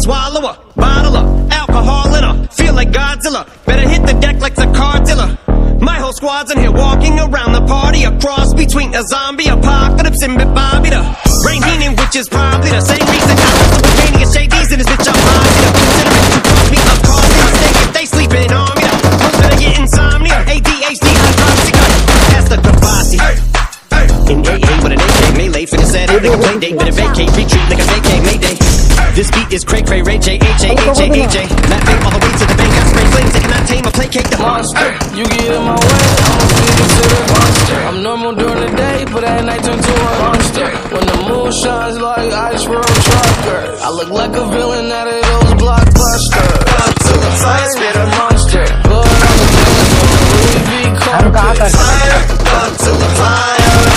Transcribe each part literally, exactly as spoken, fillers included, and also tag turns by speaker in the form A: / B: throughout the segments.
A: swallow her, bottle her, alcohol in her, feel like Godzilla, better hit the deck like the car dealer. My whole squad's in here walking around the party, a cross between a zombie apocalypse and Bobby the Rain Heenan, which is probably the same reason I was the Romanian shades in this bitch. I'm high, consider it to cost me a costly mistake if they sleeping on me. Most better get insomnia, A D H D, hydroxycut, that's the Gavassi. In A A with an A K melee, finish that hit like a play date, better vacate, retreat like a vacate mayday. This beat is cray cray, Ray J, H A, H A, H A. Laughing all the way to the bank, I spray flames, they cannot tame or placate the monster.
B: You get in my way, I'ma feed you to the monster. I'm normal during the day, but at night turn to a monster. When the moon shines like ice road truckers, I look like a villain out of those blockbusters. Up to the fire, spit a monster. Blood on the dance from the Louis V carpet. Fire, up to the fire.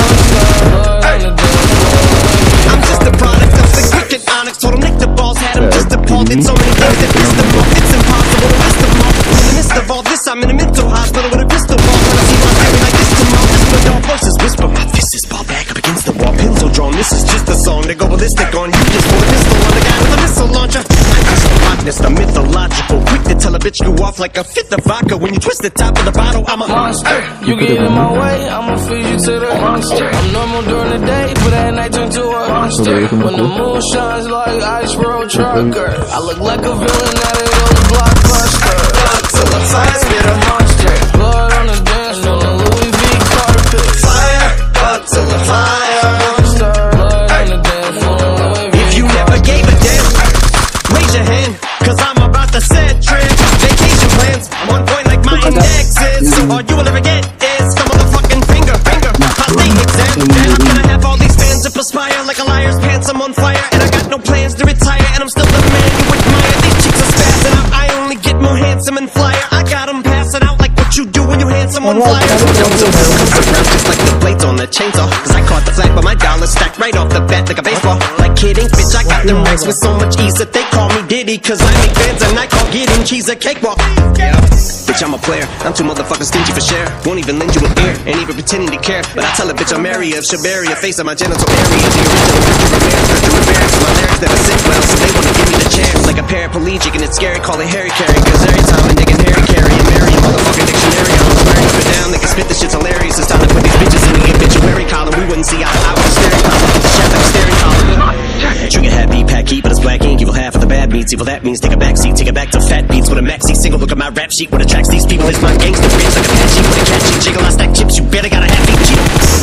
A: I'm just a product of the cricket onyx. Told him Nick the balls had him just appalled. It's so many things that missed them all. It's impossible to miss them all. In the midst of all this, I'm in a mental hospital with a crystal ball. When I see my theory like this tomorrow, this my dog voices whisper. My fist is ball back up against the wall. Pencil drawn. This is just a song to go ballistic on. You just pull a pistol on the guy with a missile launcher. I'm just a botanist, a mythological. Quick to tell a bitch you off like a fifth of vodka. When you twist the top of the bottle, I'm a monster.
B: You get in my way, I'ma feed you to the monster. I'm normal during the day, but at night turn to a monster. When the moon shines like ice road truckers, I look like a villain out of those blockbusters. Up to the fire, spit a monster. Blood on the dance from the Louis V carpet. Fire, up to the fire. Monster, blood on the dance from the Louis V.
A: If you never gave a damn, raise your hand, cause I'm about to set trip. Vacation plans, I'm on point like my index is. So all you will ever get is some motherfucking finger, finger. I stay exempt, and I'm gonna have all these fans to perspire like a liar's pants. I'm on fire, and I got no plans to retire, and I'm still the man you admire. These chicks are spazzing out, I only get more handsome and flyer. I got them passing out like what you do when you hand someone flyers. Comes around just like the blades on the chainsaw, cause I caught the flag, but my dollar stacked right off the bat like a baseball. Like kidding, bitch, I got them racks with so much ease that they call me Diddy, cause I make bands and I call getting cheese a cakewalk. Yeah, bitch, I'm a player, I'm too motherfucking stingy for share. Won't even lend you an ear, ain't even pretending to care. But I tell a bitch I'm area of Shabaria, face of my genital area. The original picture of man, cause you're embarrassed. My lyrics never sit well, so they wanna give me the chance. Like a paraplegic and it's scary, call it Harry Carry. Cause every time a nigga Harry Carry and marry a motherfucking dictionary, I'm swearing up and down, they can spit this shit's hilarious. It's time to put these bitches in the obituary column. We wouldn't see eye to eye with a staring column. Chef like a staring column. Trigger happy, pack heat, but it's black ink. Evil half of the bad meats. Evil that means take a backseat, take it back to fat beats with a maxi single. Look at my rap sheet, what attracts these people is my gangster bitch like Apache with a catchy jiggle. I stack chips, you better got a happy cheat.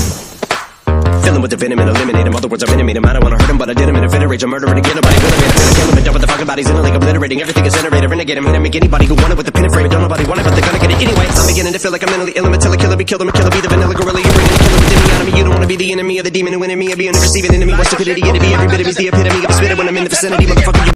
A: Filling with the venom and eliminate him. Other words, I intimate him. I don't wanna hurt him, but I did him in a fit of rage. I'm murdering again, nobody will have been a kill him. And done with the fucking bodies in a lake, obliterating. Everything is generated, renegade him. Hit him, make anybody who wanted with the pin and frame. Don't nobody want it, but they're gonna get it anyway. I'm beginning to feel like I'm mentally ill. I'm a killer, killer, be killed. I'm a killer, be the vanilla gorilla. You're bringing the killer within me out of me. You don't wanna be the enemy of the demon who enemy. I'll be a receiving enemy. What's stupidity? It'll be every bit of me's the epitome of a spitter when I'm in the vicinity. Motherfucker, you